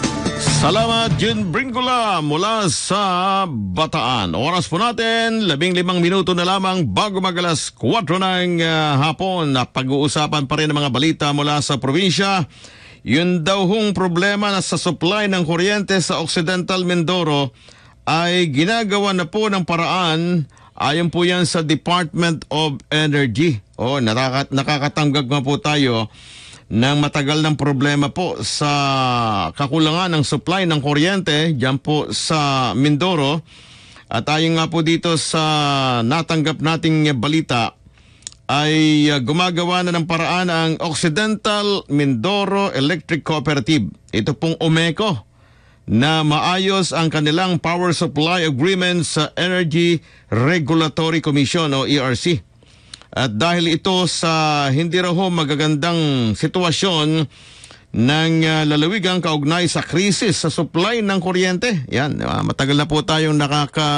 Salamat, Jun Bringula mula sa Bataan. Oras po natin, labing limang minuto na lamang bago magalas kwatro ng uh, hapon. Na pag-uusapan pa rin ang mga balita mula sa probinsya. Yun daw hong problema na sa supply ng kuryente sa Occidental Mindoro ay ginagawa na po ng paraan. Ayon po yan sa Department of Energy. O, nakaka- nakakatanggap nga po tayo ng matagal ng problema po sa kakulangan ng supply ng kuryente dyan po sa Mindoro. At ayon nga po dito sa natanggap nating balita, ay uh, gumagawa na ng paraan ang Occidental Mindoro Electric Cooperative. Ito pong OMECO na maayos ang kanilang power supply agreement sa Energy Regulatory Commission o E R C. At dahil ito sa hindi raw ho magagandang sitwasyon ng uh, lalawigang kaugnay sa krisis sa supply ng kuryente. Yan, uh, matagal na po tayong nakaka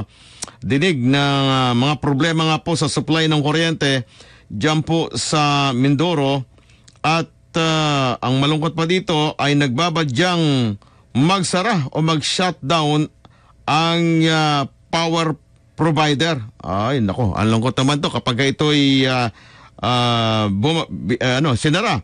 dinig ng uh, mga problema nga po sa supply ng kuryente dyan po sa Mindoro. At uh, ang malungkot pa dito ay nagbabadyang magsara o mag-shutdown ang uh, power provider. Ay nako, ang lungkot naman to kapag ito'y uh, uh, buma- uh, ano, sinara.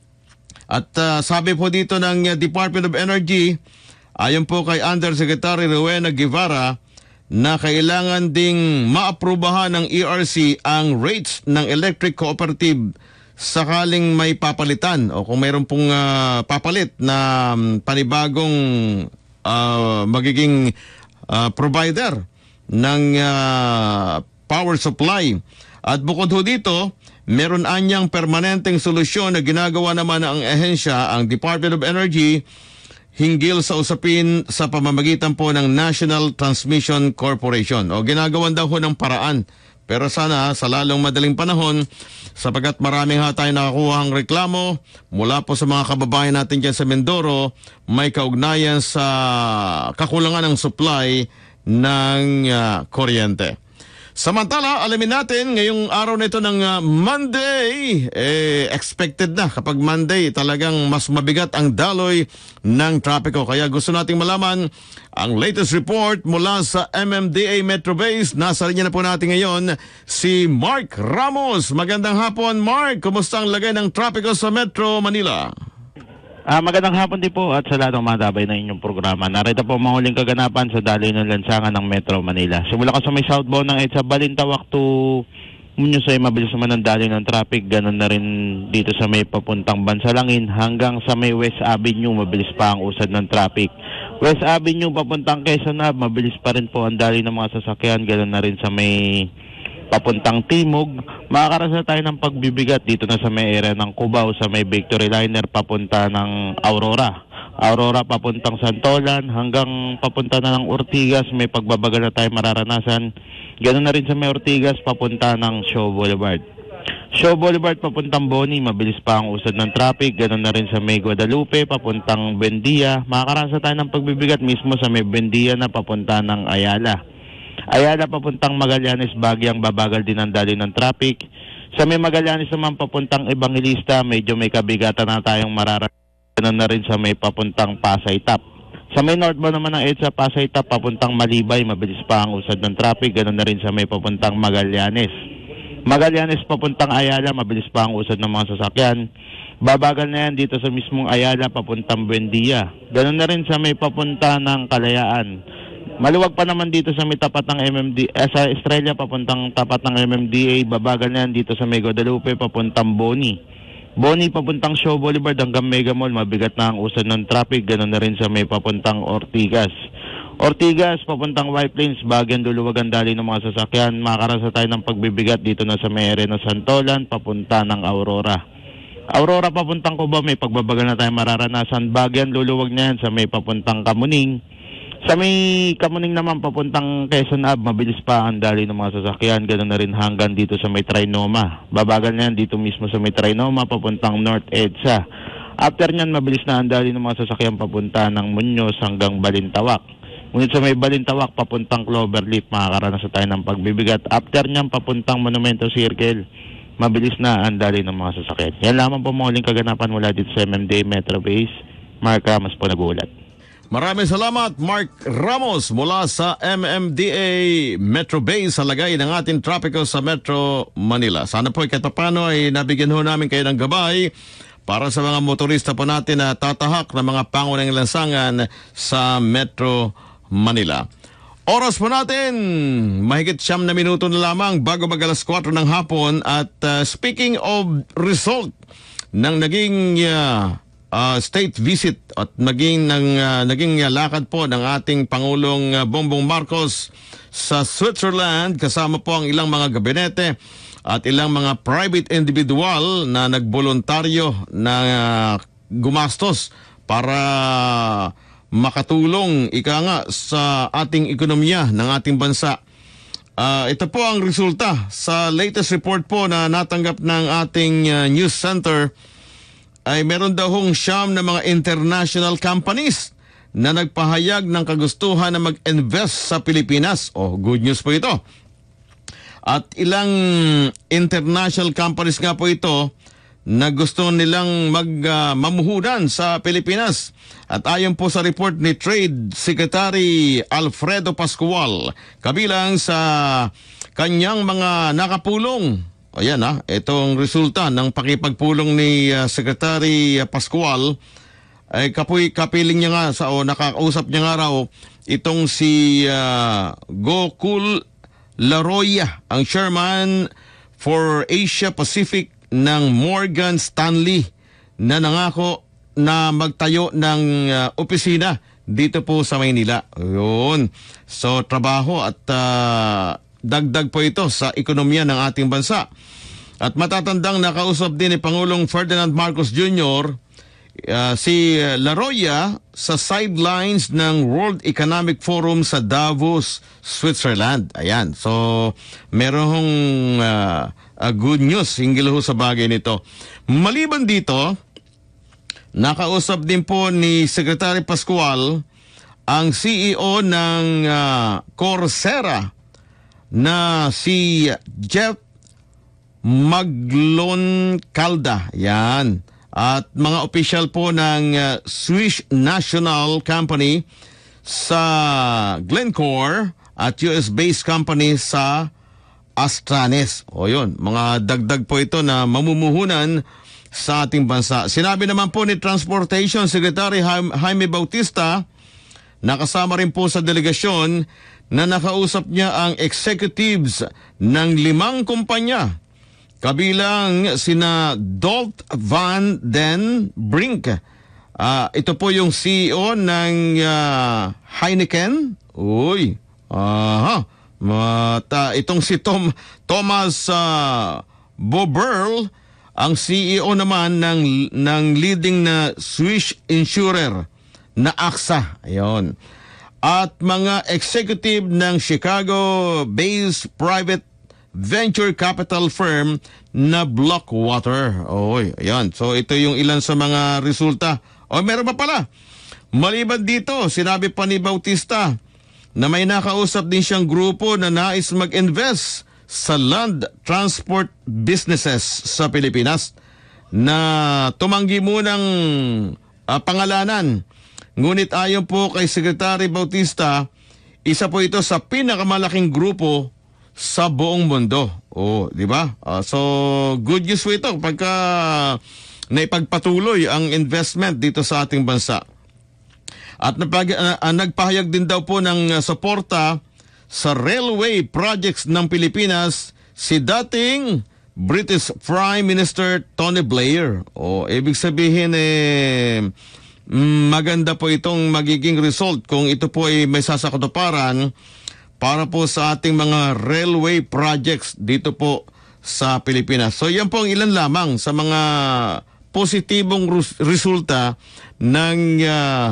At uh, sabi po dito ng uh, Department of Energy, ayon po kay Undersecretary Rowena Guevara, na kailangan ding maaprubahan ng E R C ang rates ng electric cooperative sakaling may papalitan o kung mayroon pong uh, papalit na um, panibagong uh, magiging uh, provider ng uh, power supply. At bukod ho dito, meron anyang permanenteng solusyon na ginagawa naman ang ehensya, ang Department of Energy, hinggil sa usapin sa pamamagitan po ng National Transmission Corporation. O ginagawan daw ho ng paraan. Pero sana sa lalong madaling panahon, sapagkat maraming ha tayo nakakuhang reklamo mula po sa mga kababayan natin dyan sa Mindoro, may kaugnayan sa kakulangan ng supply ng uh, kuryente. Samantala, alamin natin ngayong araw na ito ng uh, Monday, eh, expected na kapag Monday talagang mas mabigat ang daloy ng trapiko. Kaya gusto nating malaman ang latest report mula sa M M D A Metro Base. Nasa linya na po natin ngayon si Mark Ramos. Magandang hapon, Mark. Kumusta ang lagay ng trapiko sa Metro Manila? Ah, magandang hapon din po at sa lahat ng matabay ng inyong programa. Narito po ang mga huling kaganapan sa daloy ng lansangan ng Metro Manila. Simula ka sa may southbound ng EDSA Balintawak to Munyusay, mabilis naman ang daloy ng traffic. Ganon na rin dito sa may papuntang Bansalangin hanggang sa may West Avenue, mabilis pa ang usad ng traffic. West Avenue papuntang Quezon Ave, mabilis pa rin po ang daloy ng mga sasakyan. Ganon na rin sa may papuntang Timog. Makakarasan tayo ng pagbibigat dito na sa may area ng Cubao, sa may Victory Liner papunta ng Aurora. Aurora papuntang Santolan hanggang papunta na ng Ortigas, may pagbabagal na tayo mararanasan. Ganoon na rin sa may Ortigas papunta ng Shaw Boulevard. Shaw Boulevard papuntang Boni, mabilis pa ang usad ng traffic. Ganun na rin sa May Guadalupe papuntang Buendia. Makakarasa tayo ng pagbibigat mismo sa May Buendia na papunta ng Ayala. Ayala papuntang Magallanes, bagyang babagal din ang daloy ng traffic. Sa May Magallanes naman papuntang Evangelista, medyo may kabigatan na tayong mararating. Ganun na rin sa May papuntang Pasay Top. Sa May northbound naman ng EDSA Pasay Top papuntang Malibay, mabilis pa ang usad ng traffic. Ganun na rin sa May papuntang Magallanes. Magallanes papuntang Ayala, mabilis pa ang usad ng mga sasakyan. Babagal na yan dito sa mismong Ayala papuntang Buendia. Ganun na rin sa may papunta ng Kalayaan. Maluwag pa naman dito sa may tapat ng M M D, eh, sa Estrella papuntang tapat ng M M D A. Babagal na yan dito sa may Guadalupe papuntang Boni. Boni papuntang Shaw Boulevard hanggang Mega Mall, mabigat na ang usad ng traffic. Ganun na rin sa may papuntang Ortigas. Ortigas, papuntang White Plains, bagyang luluwag ang daloy ng mga sasakyan. Makakarasa tayo ng pagbibigat dito na sa may Arena Santolan, papunta ng Aurora. Aurora, papuntang Cubao, may pagbabagal na tayo mararanasan. Bagyang luluwag na yan sa may papuntang Kamuning. Sa may Kamuning naman, papuntang Quezon Ave, mabilis pa ang daloy ng mga sasakyan. Ganun na rin hanggang dito sa may Trinoma. Babagal na yan dito mismo sa may Trinoma, papuntang North EDSA. After nyan, mabilis na ang daloy ng mga sasakyan papunta ng Muñoz hanggang Balintawak. Ngunit sa may Balintawak, papuntang Cloverleaf, makakaranas tayo ng pagbibigat. After niyang papuntang Monumento Circle, mabilis na ang daloy ng mga sasakyan. Yan lamang po mga huling kaganapan mula dito sa M M D A Metro Base. Mark Ramos po nag-uulat. Maraming salamat, Mark Ramos, mula sa M M D A Metro Base sa lagay ng ating trapiko sa Metro Manila. Sana po kahit paano ay nabigyan ho namin kayo ng gabay para sa mga motorista po natin na tatahak ng mga pangunahing lansangan sa Metro Manila. Oras po natin, mahigit siyam na minuto na lamang bago mag alas kwatro ng hapon. At uh, speaking of result ng naging uh, uh, state visit at naging, ng, uh, naging uh, lakad po ng ating Pangulong uh, Bongbong Marcos sa Switzerland, kasama po ang ilang mga gabinete at ilang mga private individual na nagboluntaryo na uh, gumastos para makatulong ika nga sa ating ekonomiya ng ating bansa. Uh, ito po ang resulta sa latest report po na natanggap ng ating uh, news center. Ay meron daw hong siyam na mga international companies na nagpahayag ng kagustuhan na mag-invest sa Pilipinas. Oh, good news po ito. At ilang international companies nga po ito na gusto nilang mag-mamuhunan uh, sa Pilipinas. At ayon po sa report ni Trade Secretary Alfredo Pascual, kabilang sa kanyang mga nakapulong. Ayan ha, itong resulta ng pakipagpulong ni uh, Secretary Pascual, ay kapoy, kapiling niya nga sa, o nakakausap niya nga raw itong si uh, Gokul Laroya, ang chairman for Asia Pacific ng Morgan Stanley, na nangako na magtayo ng uh, opisina dito po sa Maynila. Yun. So, trabaho at uh, dagdag po ito sa ekonomiya ng ating bansa. At matatandang nakausap din ni Pangulong Ferdinand Marcos Junior uh, si Laroya sa sidelines ng World Economic Forum sa Davos, Switzerland. Ayan. So, merong uh, uh, good news hinggil ho sa bagay nito. Maliban dito, nakausap din po ni Secretary Pascual ang C E O ng uh, Coursera na si Jeff Maglon-Calda. Yan. At mga opisyal po ng uh, Swiss National Company sa Glencore at U S-based company sa Astranes. O yun, mga dagdag po ito na mamumuhunan sa ating bansa. Sinabi naman po ni Transportation Secretary Jaime Bautista, nakasama rin po sa delegasyon, na nakausap niya ang executives ng limang kumpanya, kabilang sina Dolt van den Brink. Uh, ito po yung C E O ng uh, Heineken. Uy, aha. Mata, itong si Tom Thomas uh, Boberl, ang C E O naman ng ng leading na Swiss insurer na A X A. Ayun. At mga executive ng Chicago-based private venture capital firm na Blockwater. Oy, ayan. So ito yung ilan sa mga resulta. O meron pa pala. Maliban dito, sinabi pa ni Bautista na may nakausap din siyang grupo na nais mag-invest sa land transport businesses sa Pilipinas na tumanggi munang uh, pangalanan. Ngunit ayon po kay Secretary Bautista, isa po ito sa pinakamalaking grupo sa buong mundo. Oh, di ba? Uh, so good news po ito pagka naipagpatuloy ang investment dito sa ating bansa. At napag, uh, uh, nagpahayag din daw po ng uh, suporta sa railway projects ng Pilipinas si dating British Prime Minister Tony Blair. O ibig sabihin eh maganda po itong magiging result kung ito po ay may sasakatuparan para po sa ating mga railway projects dito po sa Pilipinas. So yan po ang ilan lamang sa mga positibong res- resulta ng uh,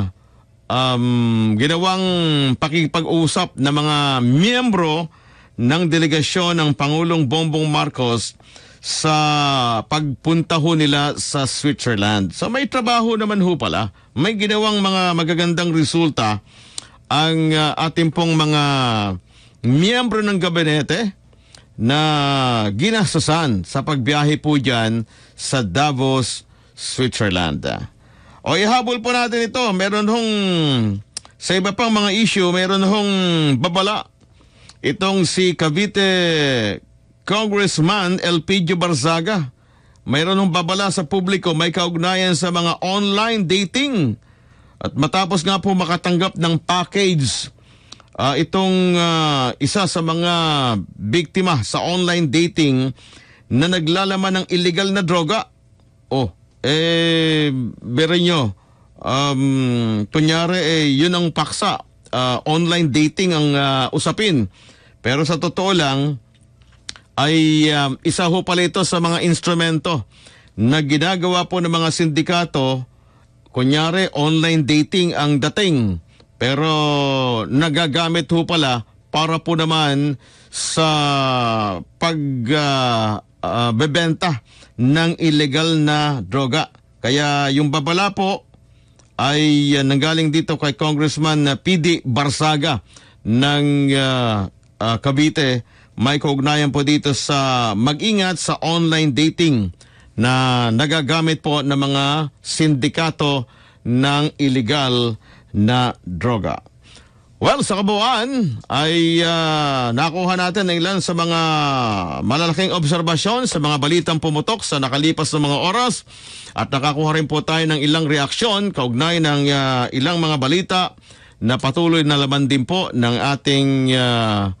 Um, ginawang pakikipag-usap ng mga miyembro ng delegasyon ng Pangulong Bongbong Marcos sa pagpunta ho nila sa Switzerland. So may trabaho naman ho pala. May ginawang mga magagandang resulta ang uh, ating pong mga miyembro ng gabinete na ginastusan sa pagbiyahe po dyan sa Davos, Switzerland. O ihabol po natin ito. Meron hong, sa iba pang mga issue, meron hong babala. Itong si Cavite Congressman Elpidio Barzaga. Meron hong babala sa publiko, may kaugnayan sa mga online dating. At matapos nga po makatanggap ng package, uh, itong uh, isa sa mga biktima sa online dating na naglalaman ng illegal na droga. Oh, eh, biro nyo, um, kunyari, eh, yun ang paksa. Uh, online dating ang uh, usapin. Pero sa totoo lang, ay um, isa ho pala ito sa mga instrumento na ginagawa po ng mga sindikato. Kunyari, online dating ang dating. Pero nagagamit ho pala para po naman sa pagbebenta uh, uh, ng illegal na droga. Kaya yung babala po ay uh, nanggaling dito kay Congressman uh, P D Barzaga ng uh, uh, Cavite. May kaugnayan po dito sa mag-ingat sa online dating na nagagamit po ng mga sindikato ng illegal na droga. Well, sa kabuuan ay uh, nakuha natin ng ilan sa mga malalaking obserbasyon sa mga balitang pumutok sa nakalipas na mga oras at nakakuha rin po tayo ng ilang reaksyon kaugnay ng uh, ilang mga balita na patuloy na laman din po ng ating uh,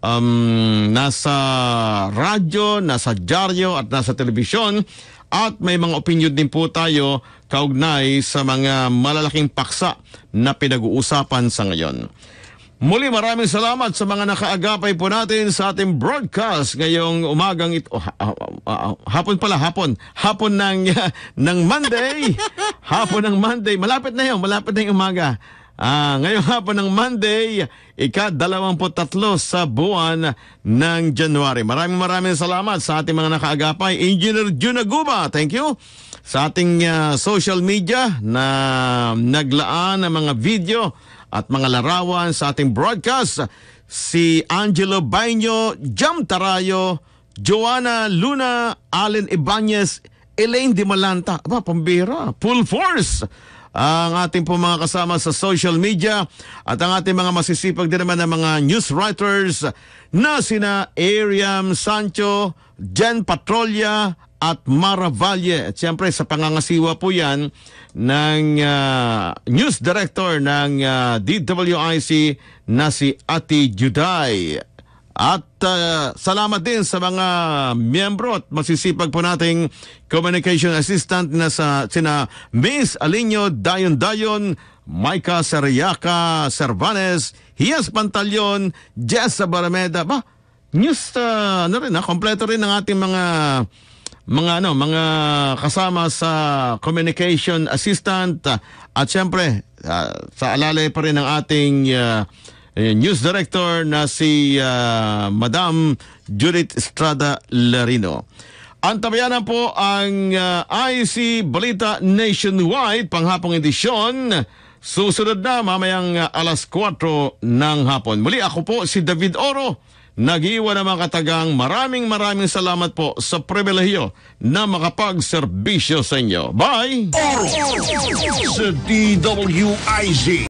um, nasa radyo, nasa dyaryo at nasa telebisyon. At may mga opinion din po tayo kaugnay sa mga malalaking paksa na pinag-uusapan sa ngayon. Muli maraming salamat sa mga nakaagapay po natin sa ating broadcast ngayong umagang ito. Oh, ha, ha, ha, hapon pala, hapon. Hapon ng, uh, ng Monday. Hapon ng Monday. Malapit na yun, malapit na yung umaga. Ah, ngayong hapon ng Monday, ika-dalawamput tatlo sa buwan ng January. Maraming maraming salamat sa ating mga nakaagapay. Engineer Juna Guba, thank you. Sa ating uh, social media na naglaan ng mga video at mga larawan sa ating broadcast, si Angelo Baño, Jam Tarayo, Joanna Luna, Allen Ibanez, Elaine Di Malanta. Aba, pambira, full force ang ating po mga kasama sa social media at ang ating mga masisipag din naman ng mga news writers na sina Ariam Sancho, Jen Patrolia at Mara Valle. At siyempre sa pangangasiwa po yan ng uh, news director ng uh, D W I C na si Ati Juday. At uh, salamat din sa mga miyembro at masisipag po nating communication assistant na sa sina Miss Alinio Dayon Dayon, Maika Seriaca Cervanes, Hias Pantalyon, Jessa Barameda. Ba, news uh, ano rin, ha? Kompleto rin ang ating mga mga ano, mga kasama sa communication assistant uh, at syempre uh, sa alalay pa rin ng ating uh, news director na si uh, Madam Judith Estrada Larino. Antabayanan po ang uh, I C Balita Nationwide, panghapong edisyon. Susunod na mamayang uh, alas kwatro ng hapon. Muli ako po si David Oro. Nag-iwan ng mga katagang maraming maraming salamat po sa pribilehiyo na makapagserbisyo sa inyo. Bye! Oro sa D W I Z.